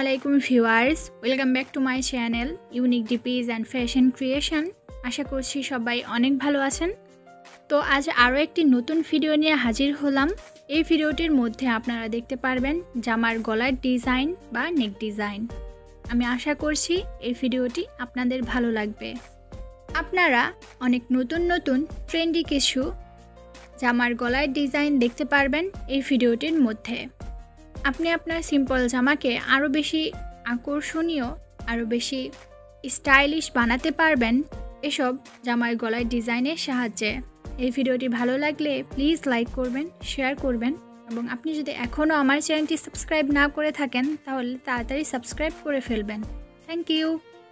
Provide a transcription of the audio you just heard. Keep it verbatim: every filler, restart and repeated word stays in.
আলাইকুম viewers, welcome back to my channel unique DPs and fashion creation. আশা করছি সবাই অনেক ভালো আছেন। তো আজ আরও একটি নতুন ভিডিও নিয়ে হাজির হলাম। এই ভিডিওটির মধ্যে আপনারা দেখতে পারবেন জামার গলার ডিজাইন বা নেক ডিজাইন। আমি আশা করছি এই ভিডিওটি আপনাদের ভালো লাগবে। আপনারা অনেক নতুন নতুন ট্রেন্ডি কিছু জামার গলার ডিজাইন দেখতে পারবেন এই ভিডিওটির মধ্যে। আপনি আপনার সিম্পল জামাকে আরও বেশি আকর্ষণীয়, আরও বেশি স্টাইলিশ বানাতে পারবেন এসব জামার গলার ডিজাইনের সাহায্যে। এই ভিডিওটি ভালো লাগলে প্লিজ লাইক করবেন, শেয়ার করবেন এবং আপনি যদি এখনও আমার চ্যানেলটি সাবস্ক্রাইব না করে থাকেন তাহলে তাড়াতাড়ি সাবস্ক্রাইব করে ফেলবেন। Thank you.